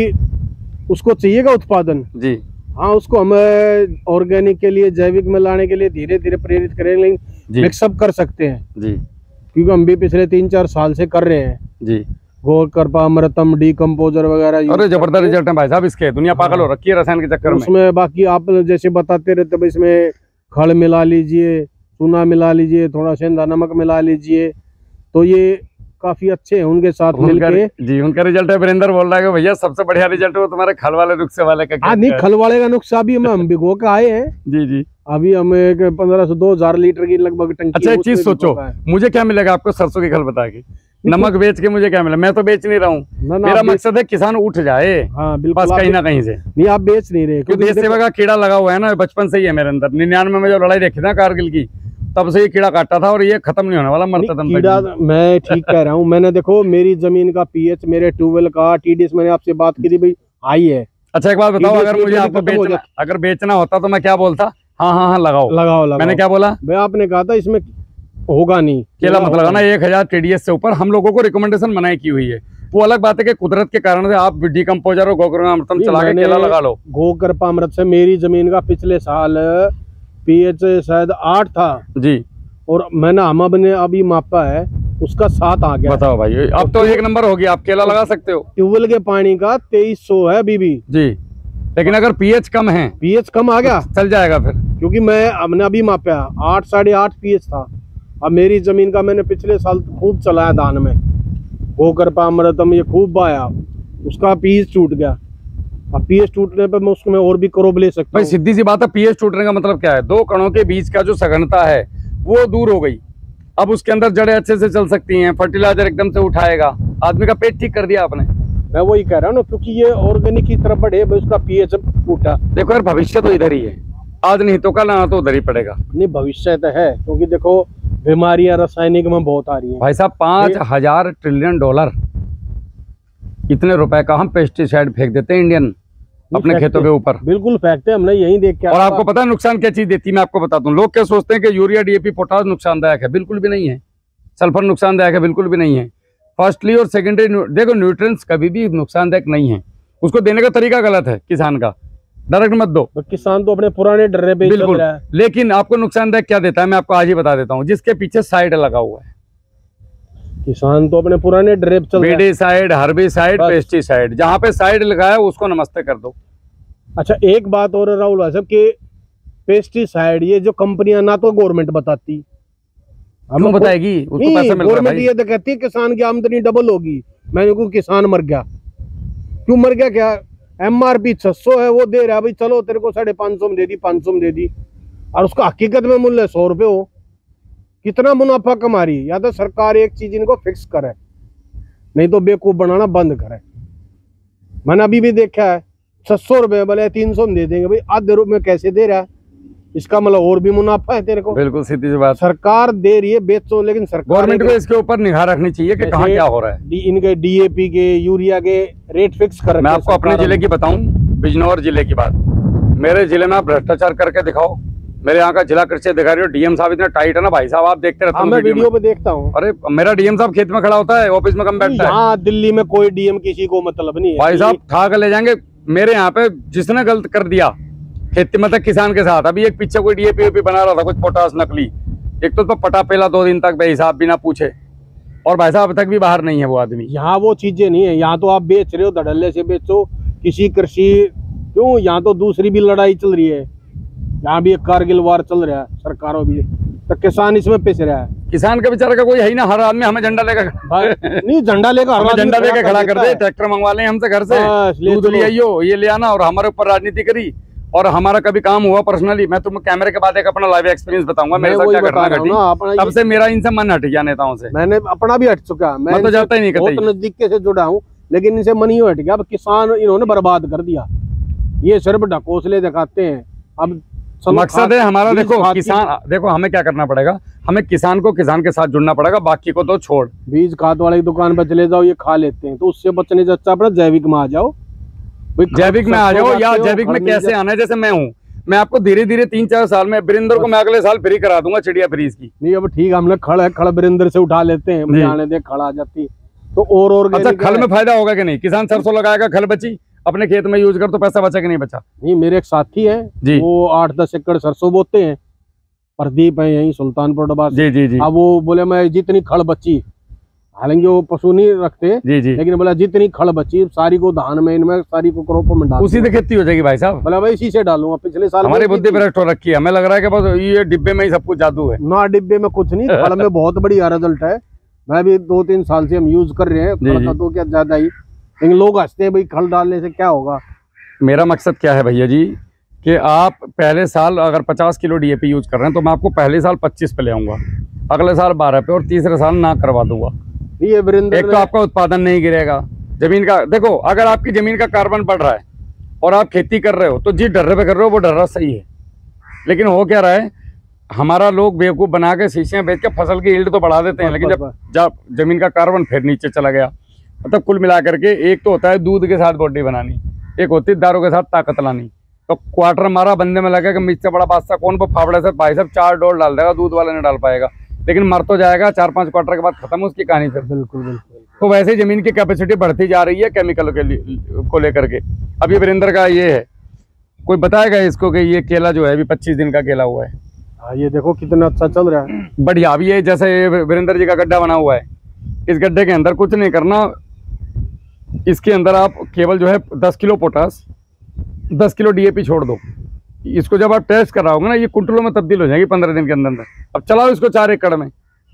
उसको चाहिएगा उत्पादन। जी हाँ, उसको हम ऑर्गेनिक के लिए, जैविक में लाने के लिए धीरे धीरे प्रेरित करेंगे, जी मिक्सअप कर सकते हैं। जी क्योंकि हम भी पिछले 3-4 साल से कर रहे हैं, जी, गोल करपा, अमृतम, डीकम्पोजर वगैरह यूज अरे जबरदस्त रिजल्ट है भाई साहब इसके। दुनिया पागल हो रखी है रसायन के चक्कर में। उसमें बाकी आप जैसे बताते रहते भाई, इसमें खड़ मिला लीजिए, चूना मिला लीजिए, थोड़ा सेंधा नमक मिला लीजिए, तो ये काफी अच्छे हैं उनके साथ मिलके। जी उनका रिजल्ट है। वीरेंद्र बोल रहा है कि भैया सबसे बढ़िया रिजल्ट वो तुम्हारे खल वाले नुस्खे वाले का। नहीं, खल वाले का नुस्खा भी हम भिगो के आए हैं। जी जी, अभी हम एक 1500 से 2000 लीटर की लगभग टंकी। अच्छा एक चीज सोचो, मुझे क्या मिलेगा आपको सरसों की खल बता के, नमक बेच के मुझे क्या मिला? मैं तो बेच नहीं रहा हूँ, मेरा मकसद है किसान उठ जाए। हाँ बिल्कुल, बस कहीं ना कहीं से। नहीं आप बेच नहीं रहे, क्योंकि देश सेवा का कीड़ा लगा हुआ है ना, बचपन से ही है मेरे अंदर। 99 में जब लड़ाई देखी ना कारगिल की, तब से ये कीड़ा काटता था और ये खत्म नहीं होने वाला, मरता दम कीड़ा। तक। मैं ठीक कह रहा हूँ। मैंने देखो मेरी जमीन का पीएच, मेरे ट्यूबवेल का TDS मैंने आपसे बात की थी भाई, आई है। अच्छा एक बात बताओ, TDS अगर मुझे आपको अगर बेचना होता तो मैं क्या बोलता? हाँ हाँ हाँ लगाओ लगाओ। मैंने क्या बोला भाई? आपने कहा था इसमें होगा नहीं, केला मत लगाना। 1000 TDS से ऊपर हम लोगों को रिकमेंडेशन मनाई की हुई है। वो अलग बात है कि कुदरत के कारण से आप डीकम्पोजर और गोकर्णामृतम चला के केला लगा लो। गोकर्णामृत से मेरी जमीन का पिछले साल पीएच शायद 8 था जी, और मैंने हम ने अभी मापा है, उसका 7 आ गया। बताओ भाई, अब तो 1 नंबर होगी, आप केला लगा सकते हो। ट्यूबवेल के पानी का 2300 है अभी भी जी, लेकिन अगर पीएच कम है, पीएच कम आ गया, चल जाएगा फिर। क्योंकि हमने अभी मापा 8 साढ़े 8 पीएच था। अब मेरी जमीन का मैंने पिछले साल खूब चलाया धान में, गोकर्णामृतम ये खूब बाया, उसका पीएच टूट गया। अब पीएच टूटने पर मैं उसमें और भी क्रोप ले सकता भाई हूँ। सीधी सी बात है, पीएच टूटने का मतलब क्या है? 2 कणों के बीच का जो सघनता है वो दूर हो गई। अब उसके अंदर जड़ें अच्छे से चल सकती हैं, फर्टिलाइजर एकदम से उठाएगा। आदमी का पेट ठीक कर दिया आपने। मैं वही कह रहा हूँ ना, क्योंकि ये ऑर्गेनिक की तरफ बढ़े, उसका पीएच टूटा। देखो यार, भविष्य तो इधर ही है, आज नहीं तो कल, आना तो उधर ही पड़ेगा। नहीं, भविष्य तो है, क्योंकि देखो बीमारियां रासायनिक में बहुत आ रही हैं भाई साहब, 5000 ट्रिलियन डॉलर, इतने रुपए का हम पेस्टिसाइड फेंक देते हैं इंडियन अपने खेतों के ऊपर। बिल्कुल फेंकते, हमने यही देख के। और आपको पता है नुकसान क्या चीज देती है? मैं आपको बताता हूँ। लोग क्या सोचते हैं कि यूरिया, DAP, पोटास नुकसानदायक है, बिल्कुल भी नहीं है। सल्फर नुकसानदायक है, बिल्कुल भी नहीं है। फर्स्टली और सेकेंडरी देखो, न्यूट्रिएंट्स कभी भी नुकसानदायक नहीं है, उसको देने का तरीका गलत है। किसान का डायरेक्ट मत दो, तो किसान तो अपने पुराने डर्रे पे चल रहा है। लेकिन आपको नुकसानदायक क्या देता है मैं आपको आज ही बता देता हूँ, जिसके पीछे साइड लगा हुआ है। किसान तो अपने पुराने डर्रे पे चल रहा है। वेडिसाइड, हर्बिसाइड, पेस्टिसाइड, जहाँ पे साइड लगा है उसको नमस्ते कर दो। अच्छा एक बात और राहुल भाई साहब कि पेस्टिसाइड ये जो कंपनियां ना तो गवर्नमेंट बताती, क्यों बताएगी, उसको पैसा मिल रहा है गवर्नमेंट भाई। ये तो कहती है किसान की आमदनी डबल होगी, मैंने को किसान मर गया, क्यों मर गया, क्या MRP 600 है वो दे रहा है भाई, चलो तेरे को 550 में दे दी, 500 में दे दी, और उसका हकीकत में मूल्य 100 रुपये हो, कितना मुनाफा कमा रही है। या तो सरकार एक चीज इनको फिक्स करे, नहीं तो बेवकूफ बनाना बंद करे। मैंने अभी भी देखा है 600 रुपये बोले 300 में दे देंगे भाई, आधे रुपये में कैसे दे रहा है, इसका मतलब और भी मुनाफा है तेरे को। बिल्कुल सीधी सी बात, सरकार दे रही है बेचो, लेकिन सरकार गवर्नमेंट को इसके ऊपर निगाह रखनी चाहिए कि कहाँ क्या हो रहा है। इनके DAP के यूरिया के रेट फिक्स कर। मैं आपको अपने जिले की बताऊं, बिजनौर जिले की बात, मेरे जिले में आप भ्रष्टाचार करके दिखाओ, मेरे यहाँ का जिला कृषि अधिकारी और DM साहब इतना टाइट है ना भाई साहब, आप देखते रहते हैं। मैं वीडियो पे देखता हूँ। अरे मेरा DM साहब खेत में खड़ा होता है, ऑफिस में कम बैठता है। यहाँ दिल्ली में कोई DM किसी को मतलब नहीं है भाई साहब, ठा कर ले जाएंगे। मेरे यहाँ पे जिसने गलत कर दिया खेती मतलब किसान के साथ, अभी एक पीछे कोई DAP बना रहा था कुछ पोटास नकली, एक तो पटा पेला 2 दिन तक बेहिसाब बिना पूछे, और भाई साहब अब तक भी बाहर नहीं है वो आदमी। यहाँ वो चीजें नहीं है, यहाँ तो आप बेच रहे हो धड़ल्ले से बेचो, किसी कृषि क्यों, यहाँ तो दूसरी भी लड़ाई चल रही है, यहाँ भी एक कारगिल वार चल रहा है, सरकारों भी, तो किसान इसमें पिस रहा है। किसान का बेचारा का कोई है ही ना, हर आदमी हमें झंडा लेकर नहीं झंडा लेकर झंडा लेकर खड़ा कर दे, ट्रैक्टर मंगवा ले हमसे घर से, दूध ले आइयो, ये ले आना, और हमारे ऊपर राजनीति करी। और हमारा कभी काम हुआ पर्सनली, मैं तुम्हें कैमरे के बाद एक अपना लाइव एक्सपीरियंस बताऊंगा, मेरे साथ क्या घटना घटी, तब से मेरा इनसे मन हट गया नेताओं से। मैंने अपना भी हट चुका, मैं तो जाता ही नहीं, बहुत नजदीक से जुड़ा हूँ, लेकिन इनसे मन ही हट गया। अब किसान इन्होंने बर्बाद कर दिया, ये सिर्फ ढकोसले दिखाते हैं। अब मकसद है हमारा, देखो किसान, देखो हमें क्या करना पड़ेगा, हमें किसान को किसान के साथ जुड़ना पड़ेगा, बाकी को तो छोड़। बीज खाद वाली दुकान पर चले जाओ, ये खा लेते हैं, तो उससे बचने से अच्छा अपना जैविक में आ जाओ। जैविक में आ जाओ, या जैविक में कैसे आना है, जैसे मैं हूँ, मैं आपको धीरे धीरे 3-4 साल में बिरिंदर को मैं अगले साल फ्री करा दूंगा, चिड़िया फ्रीज की। नहीं अब ठीक, हम लोग खड़ बिरिंदर से उठा लेते हैं, आने दे खड़ आ जाती तो और अच्छा, खल में फायदा होगा कि नहीं? किसान सरसों लगाएगा, खल बची, अपने खेत में यूज कर, तो पैसा बचा कि नहीं बचा? नहीं, मेरे एक साथी है जी, वो 8-10 एकड़ सरसों बोते हैं, प्रदीप है यही सुल्तानपुर डबा से। जी। अब वो बोले मैं जितनी खड़ बची, हालांकि वो पशु नहीं रखते जी, लेकिन बोला जितनी खड़ बची सारी को धान में, इनमें सारी को क्रॉप में डाल, उसी से खेती हो जाएगी भाई साहब। बोला भाई इसी से डालूंगा। पिछले साल हमारी बुद्धि भ्रष्ट हो रखी है, हमें लग रहा है कि बस ये डिब्बे में ही सब कुछ जादू है ना, डिब्बे में कुछ नहीं, खड़ में बहुत बढ़िया रिजल्ट है। मैं भी 2-3 साल से हम यूज कर रहे हैं, खड़ का तो क्या ज्यादा ही, लेकिन लोग हंसते हैं भाई खड़ डालने से क्या होगा। मेरा मकसद क्या है भैया जी, कि आप पहले साल अगर 50 किलो DAP यूज कर रहे हैं, तो मैं आपको पहले साल 25 पे ले आऊंगा, अगले साल 12 पे, और तीसरे साल ना करवा दूंगा। ये एक तो आपका उत्पादन नहीं गिरेगा, जमीन का देखो, अगर आपकी जमीन का कार्बन बढ़ रहा है और आप खेती कर रहे हो, तो जिस डर्रे पे कर रहे हो वो डर्रा सही है, लेकिन हो क्या रहा है, हमारा लोग बेवकूफ बना के शीशियां बेच के फसल की यील्ड तो बढ़ा देते हैं, लेकिन जब जमीन का कार्बन फिर नीचे चला गया, मतलब कुल मिला करके एक तो होता है दूध के साथ बॉडी बनानी, एक होती है दारू के साथ ताकत लानी। तो क्वार्टर मारा बंदे में लगा कि मुझसे बड़ा बादशाह कौन, वो फावड़े से भाई साहब 4 डोल डाल देगा, दूध वाला नहीं डाल पाएगा, लेकिन मर तो जाएगा, 4-5 क्वार्टर के बाद खत्म उसकी कहानी फिर। बिल्कुल। तो वैसे ही जमीन की कैपेसिटी बढ़ती जा रही है केमिकल को लेकर के। अब ये वीरेंद्र का ये है, कोई बताएगा इसको कि ये केला जो है अभी 25 दिन का केला हुआ है, ये देखो कितना अच्छा चल रहा है, बढ़िया। अभी ये जैसे वीरेंद्र जी का गड्ढा बना हुआ है, इस गड्ढे के अंदर कुछ नहीं करना, इसके अंदर आप केवल जो है 10 किलो पोटास, 10 किलो DAP छोड़ दो। इसको जब आप टेस्ट कराओगे ना, ये कुंटलों में तब्दील हो जाएगी 15 दिन के अंदर। अब चलाओ इसको 4 एकड़ में।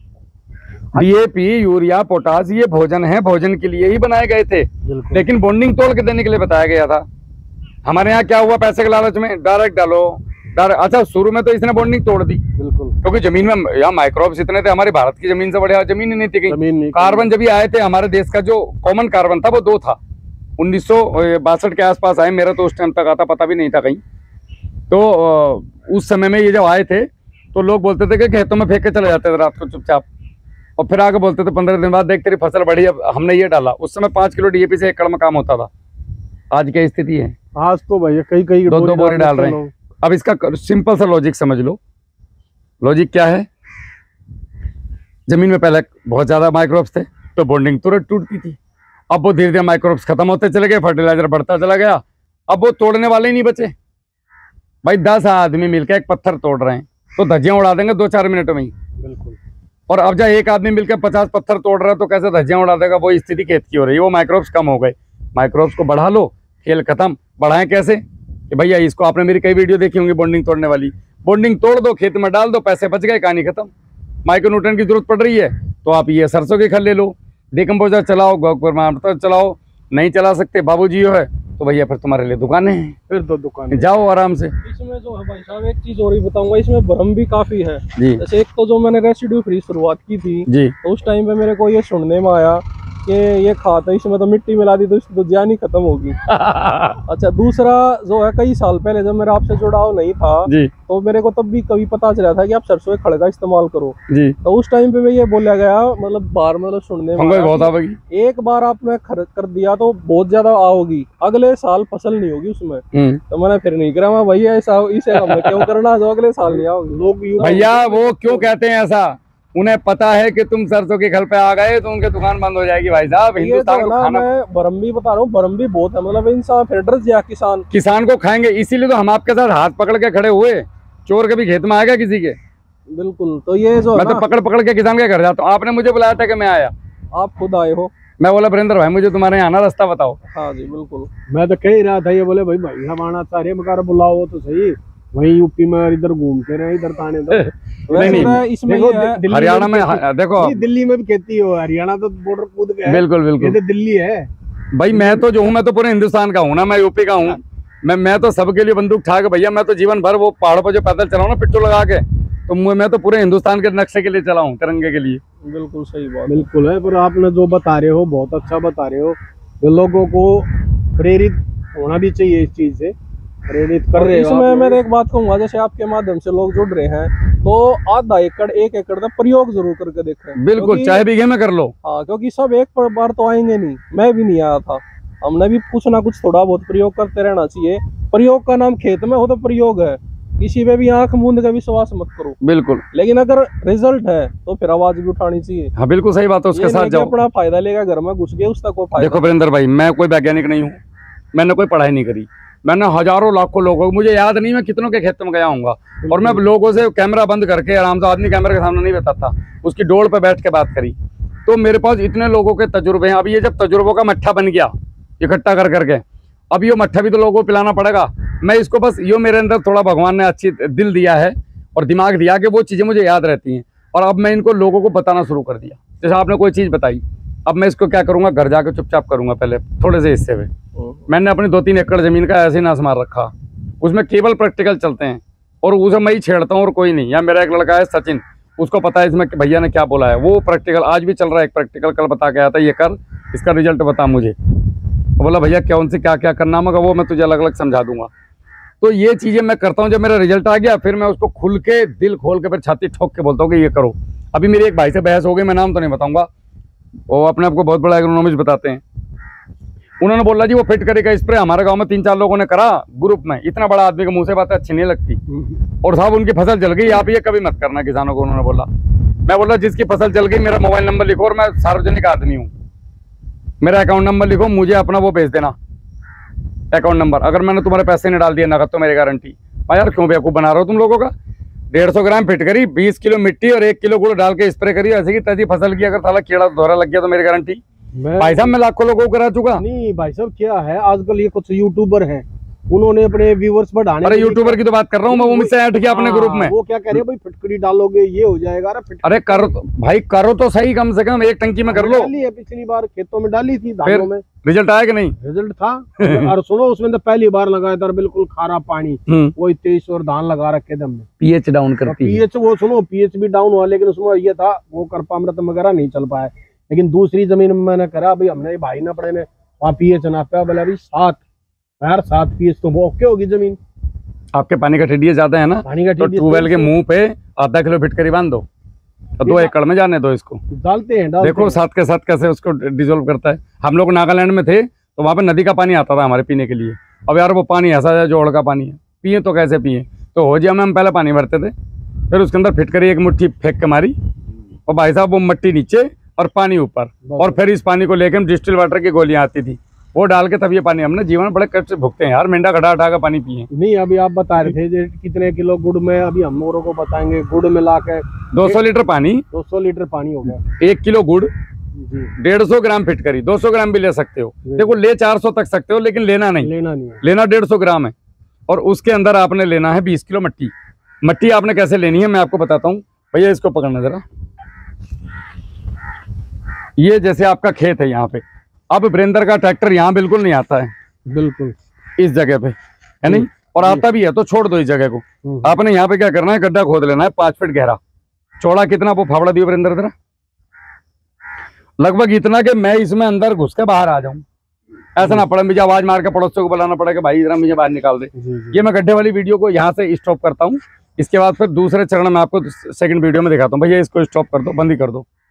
DAP, यूरिया, पोटास, ये भोजन है, भोजन के लिए ही बनाए गए थे, लेकिन बॉन्डिंग तोड़ के देने के लिए बताया गया था। हमारे यहाँ क्या हुआ, पैसे के लालच में डायरेक्ट डालो, अच्छा शुरू में तो इसने बॉन्डिंग तोड़ दी, बिल्कुल, क्योंककि जमीन में यहाँ माइक्रोब्स इतने थे, हमारी भारत की जमीन से बढ़िया जमीन ही नहीं थी कहीं। कार्बन जब ये आए थे, हमारे देश का जो कॉमन कार्बन था वो 2 था, 1962 के आसपास आए, मेरा तो उस टाइम तक आता पता भी नहीं था कहीं। तो उस समय में ये जब आए थे तो लोग बोलते थे कि खेतों में फेंक के चले जाते थे रात को चुपचाप, और फिर आगे बोलते थे 15 दिन बाद देख तेरी फसल बढ़ी, अब हमने ये डाला। उस समय 5 किलो DAP से एकड़ में काम होता था। आज क्या स्थिति है? आज तो भैया कई 2 बोरे डाल रहे हैं। अब इसका सिंपल सा लॉजिक समझ लो। लॉजिक क्या है, जमीन में पहले बहुत ज्यादा माइक्रोब्स थे तो बॉन्डिंग तुरंत टूटती थी, अब वो धीरे धीरे माइक्रोब्स खत्म होते चले गए, फर्टिलाइजर बढ़ता चला गया, अब वो तोड़ने वाले ही नहीं बचे। भाई 10 आदमी मिलकर एक पत्थर तोड़ रहे हैं तो धज्जियां उड़ा देंगे 2-4 मिनटों में ही, बिल्कुल। और अब जब एक आदमी मिलकर 50 पत्थर तोड़ रहा है तो कैसे धज्जियां उड़ा देगा? वो स्थिति खेत की हो रही है, वो माइक्रोब्स कम हो गए। माइक्रोब्स को बढ़ा लो, खेल खत्म। बढ़ाएं कैसे? कि भैया इसको, आपने मेरी कई वीडियो देखी होंगी बॉन्डिंग तोड़ने वाली, बॉन्डिंग तोड़ दो, खेत में डाल दो, पैसे बच गए, कहानी खत्म। माइक्रो न्यूट्रन की जरूरत पड़ रही है तो आप ये सरसों की खल ले लो, डिकम्पोजर चलाओ, गौ चलाओ, नहीं चला सकते बाबूजी है तो भैया फिर तुम्हारे लिए दुकानें हैं, फिर तो दुकान जाओ आराम से। इसमें जो है भाई साहब एक चीज और ही बताऊंगा, इसमें भ्रम भी काफी है जी जैसे एक तो जो मैंने रेसिड्यू फ्री शुरुआत की थी जी तो उस टाइम पे मेरे को ये सुनने में आया कि ये खाद है इसमें तो मिट्टी मिला दी तो इसकी तो जान ही खत्म होगी। अच्छा दूसरा जो है, कई साल पहले जब मेरा आपसे जुड़ाव नहीं था जी तो मेरे को तब भी कभी पता चला था कि आप सरसों के खड़ का इस्तेमाल करो, जी तो उस टाइम पे ये बोला गया, मतलब बार मतलब सुनने में आया बहुत कि आवेगी। एक बार आपने खर्च कर दिया तो बहुत ज्यादा आओगी, अगले साल फसल नहीं होगी उसमें। तो मैंने फिर नहीं करा मैं भैया ऐसा, इसे हमें क्यों करना जो अगले साल नहीं आओगी। लोग भैया वो क्यों कहते हैं ऐसा, उन्हें पता है कि तुम सरसों की खल पे आ गए तो उनकी दुकान बंद हो जाएगी। भाई साहब ये हिंदुस्तान तो को ना, खाना, मैं भरम भी बता रहा हूँ, भरम भी बहुत है, मतलब इंसान फिर डर गया किसान को खाएंगे, इसीलिए तो हम आपके साथ हाथ पकड़ के खड़े हुए। चोर कभी खेत में आएगा किसी के? बिल्कुल। तो ये जो मैं तो पकड़ पकड़ के किसान के घर जाता हूँ। आपने मुझे बुलाया था कि मैं आया, आप खुद आए हो। मैं बोला वीरेंद्र भाई मुझे तुम्हारे यहाँ आना, रास्ता बताओ। हाँ जी बिल्कुल। मैं तो कह ही रहा था, ये बोले भाई भाई हम आना चाह रहे मगर बुलाओ तो सही, वहीं यूपी में इधर घूमते रहे, इधर ताने तो नहीं, इसमें देखो, ये है, दिल्ली हरियाणा में देखो, दिल्ली में भी खेती हो, हरियाणा तो बॉर्डर कूद गया है। बिल्कुल बिल्कुल, ये तो दिल्ली है भाई मैं तो जो हूँ, मैं तो पूरे हिंदुस्तान का हूँ ना, मैं यूपी का हूँ। मैं तो सबके लिए बंदूक ठा के भैया, मैं तो जीवन भर वो पहाड़ों पर जो पैदल चलाऊँ ना पेट्रोल लगा के, तो मैं तो पूरे हिंदुस्तान के नक्शे के लिए चला हूँ, तिरंगे के लिए। बिल्कुल सही बात। बिल्कुल है, पर आपने जो बता रहे हो बहुत अच्छा बता रहे हो, जो लोगों को प्रेरित होना भी चाहिए इस चीज से, प्रेरित कर रहे हो। इसमें मैं एक बात कहूंगा, जैसे आपके माध्यम से लोग जुड़ रहे हैं तो आधा एकड़ एक एकड़ का प्रयोग जरूर करके देखें। बिल्कुल, चाहे बीघे में कर लो। हाँ, क्योंकि सब एक बार तो आएंगे नहीं, मैं भी नहीं आया था, हमने भी कुछ ना कुछ थोड़ा बहुत प्रयोग करते रहना चाहिए। प्रयोग का नाम खेत में हो तो प्रयोग है, किसी पे भी आंख मूंद का विश्वास मत करो। बिल्कुल, लेकिन अगर रिजल्ट है तो फिर आवाज भी उठानी चाहिए। हाँ बिल्कुल सही बात है, उसके साथ जाओ। अपना फायदा लेगा घर में घुस गया, उसका कोई फायदा। देखो वीरेंद्र भाई, मैं कोई वैज्ञानिक नहीं हूँ, मैंने कोई पढ़ाई नहीं करी, मैंने हजारों लाखों लोगों, मुझे याद नहीं मैं कितनों के खेत में गया हूँ, और मैं लोगों से कैमरा बंद करके आराम से, आदमी कैमरे के सामने नहीं बैठा था, उसकी डोर पे बैठ के बात करी, तो मेरे पास इतने लोगों के तजुर्बे हैं। अब ये जब तजुर्बों का मट्ठा बन गया इकट्ठा कर करके, अब ये मट्ठा भी तो लोगों को पिलाना पड़ेगा। मैं इसको बस, यो मेरे अंदर थोड़ा भगवान ने अच्छी दिल दिया है और दिमाग दिया कि वो चीज़ें मुझे याद रहती हैं, और अब मैं इनको लोगों को बताना शुरू कर दिया। जैसे आपने कोई चीज़ बताई, अब मैं इसको क्या करूँगा, घर जाकर चुपचाप करूँगा। पहले थोड़े से हिस्से में मैंने अपनी 2-3 एकड़ ज़मीन का ऐसे ही नाश मार रखा, उसमें केवल प्रैक्टिकल चलते हैं और उसे मैं ही छेड़ता हूँ और कोई नहीं। या मेरा एक लड़का है सचिन, उसको पता है इसमें भैया ने क्या बोला है, वो प्रैक्टिकल आज भी चल रहा है। एक प्रैक्टिकल कल बता के आया था, ये कर, इसका रिजल्ट बता मुझे। बोला भैया क्या उनसे क्या क्या करना, मगर वो मैं तुझे अलग अलग समझा दूंगा। तो ये चीज़ें मैं करता हूँ। जब मेरा रिजल्ट आ गया फिर मैं उसको खुल के, दिल खोल के, फिर छाती ठोक के बोलता हूँ कि ये करो। अभी मेरी एक भाई से बहस हो गई, मैं नाम तो नहीं बताऊंगा, वो अपने आप को बहुत बड़ा एग्रोनॉमिस्ट बताते हैं। उन्होंने बोला जी वो फिट करेगा स्प्रे, हमारे गांव में 3-4 लोगों ने करा ग्रुप में, इतना बड़ा आदमी के मुंह से बातें अच्छी नहीं लगती, और साहब उनकी फसल जल गई। आप ये कभी मत करना किसानों को, उन्होंने बोला। मैं बोला जिसकी फसल जल गई मेरा मोबाइल नंबर लिखो, और मैं सार्वजनिक आदमी हूँ, मेरा अकाउंट नंबर लिखो, मुझे अपना वो भेज देना अकाउंट नंबर। अगर मैंने तुम्हारे पैसे नहीं डाल दिया नगद तो मेरी गारंटी। भाई यार क्यों बेवकूफ बना रहे हो तुम लोगों का। 150 ग्राम फिट करी, 20 किलो मिट्टी और 1 किलो गुड़ डाल के स्प्रे करी, ऐसे की तैसी फसल की। अगर साला कीड़ा दोहरा लग गया तो मेरी गारंटी। भाई साहब मैं लाखों लोगों को करा चुका। नहीं भाई साहब, क्या है आजकल ये कुछ यूट्यूबर हैं, उन्होंने अपने व्यूअर्स बढ़ाने। अरे यूट्यूबर की तो बात कर रहा हूँ मैं, वो मुझसे ऐड किया अपने ग्रुप में। वो क्या कह रहे हैं भाई, फिटकरी डालोगे ये हो जाएगा। अरे करो भाई, करो तो सही, कम से कम एक टंकी में कर लो। डाली है, पिछली बार खेतों में डाली थी, धानों में। रिजल्ट आया कि नहीं? रिजल्ट था। और सुनो, उसमें तो पहली बार लगाया था, बिल्कुल खारा पानी, वही 23 और धान लगा रखे थे हमने। पीएच डाउन करती है। पीएच वो सुनो, पीएच भी डाउन हुआ, लेकिन उसमें ये था वो करपामृत वगैरह नहीं चल पाया। लेकिन दूसरी जमीन में मैंने करा, भाई हमने भाई ना पड़े ने वहाँ पीएच नापा, बोला अभी 7 पीएच तो वो ओके होगी जमीन। आपके पानी का टीडीएस ज्यादा है ना, पानी का तो ट्यूबवेल के मुंह पे आधा किलो फिटकरी बांध दो, तो 2 एकड़ में जाने दो इसको। डालते हैं देखो साथ के साथ कैसे उसको डिजोल्व करता है। हम लोग नागालैंड में थे तो वहाँ पे नदी का पानी आता था हमारे पीने के लिए। अब यार वो पानी ऐसा है जोड़ का पानी है, पिए तो कैसे पिए। तो होजिया में हम पहले पानी भरते थे, फिर उसके अंदर फिटकरी एक मुट्ठी फेंक के मारी, और भाई साहब वो मट्टी नीचे और पानी ऊपर, और फिर इस पानी को लेकर डिस्टिल वाटर की गोलियां आती थी, वो डाल के तब ये पानी हमने जीवन बड़े कष्ट से भुगते हैं यार। मेंढा गड्ढा उठा का पानी पिए। नहीं अभी आप बता रहे थे कितने किलो गुड़ में, अभी हम लोगों को बताएंगे। गुड़ मिला के 200 लीटर पानी, 200 लीटर पानी हो गया। 1 किलो गुड़, जी 150 ग्राम फिटकरी, 200 ग्राम भी ले सकते हो। देखो ले 400 तक सकते हो, लेकिन लेना नहीं, लेना नहीं है। लेना 150 ग्राम है। और उसके अंदर आपने लेना है 20 किलो मट्टी। मट्टी आपने कैसे लेनी है मैं आपको बताता हूँ। भैया इसको पकड़ना जरा। ये जैसे आपका खेत है यहाँ पे, अब वीरेंद्र का ट्रैक्टर यहाँ बिल्कुल नहीं आता है, बिल्कुल इस जगह पे है नहीं, और आता भी है तो छोड़ दो इस जगह को। आपने यहाँ पे क्या करना है, गड्ढा खोद लेना है 5 फीट गहरा। चौड़ा कितना वो फावड़ा दियो वीरेंद्र जरा, लगभग इतना कि मैं इसमें अंदर घुस के बाहर आ जाऊं, ऐसा ना पड़े मुझे आवाज मार के पड़ोसियों को बुलाना पड़े कि भाई जरा मुझे बाहर निकाल दे। ये मैं गड्ढे वाली वीडियो को यहाँ से स्टॉप करता हूँ। इसके बाद फिर दूसरे चरण में आपको सेकंड वीडियो में दिखाता हूँ। भैया इसको स्टॉप कर दो, बंद ही कर दो।